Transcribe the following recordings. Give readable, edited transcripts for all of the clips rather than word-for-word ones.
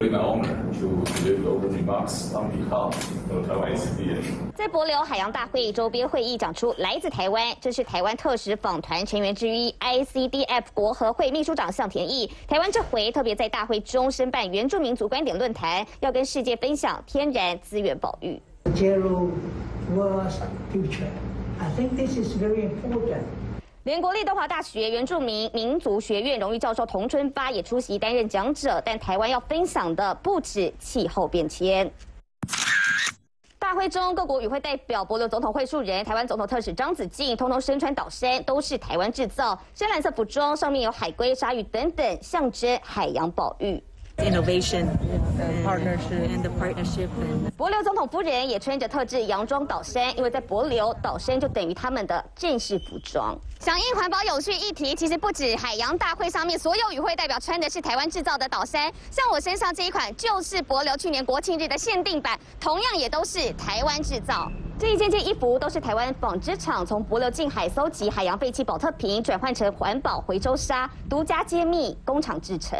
My honor to deliver opening remarks on behalf of Taiwan ACDF。 在帛琉海洋大会周边会议讲出来自台湾，这是台湾特使访团成员之一 ICDF 国合会秘书长向田义。台湾这回特别在大会中申办原住民族观点论坛，要跟世界分享天然资源保育。 Zero waste future. I think this is very important. 联国立德华大学原住民民族学院荣誉教授童春发也出席担任讲者，但台湾要分享的不止气候变迁。大会中，各国与会代表、帛琉总统会述人、台湾总统特使张子敬，通通身穿岛衫，都是台湾制造，深蓝色服装，上面有海龟、鲨鱼等等，象征海洋保育。 Innovation, partnership, and the partnership. 帛琉总统夫人也穿着特制洋装岛衫，因为在帛琉，岛衫就等于他们的正式服装。响应环保有趣议题，其实不止海洋大会上面所有与会代表穿的是台湾制造的岛衫，像我身上这一款就是帛琉去年国庆日的限定版，同样也都是台湾制造。这一件衣服都是台湾纺织厂从帛琉近海搜集海洋废弃保特瓶，转换成环保回收纱，独家揭秘工厂制成。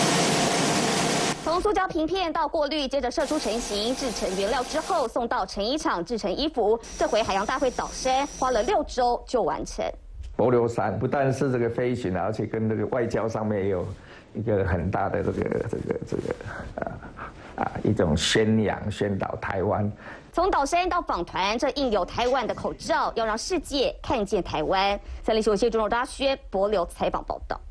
从塑胶瓶片到过滤，接着射出成型，制成原料之后送到成衣厂制成衣服。这回海洋大会岛衫花了6周就完成。 帛琉山不但是这个飞行，而且跟这个外交上面也有一个很大的一种宣扬宣导台湾。 从岛衫到访团，这印有台湾的口罩，要让世界看见台湾。3立新闻谢中荣、大轩帛琉采访报道。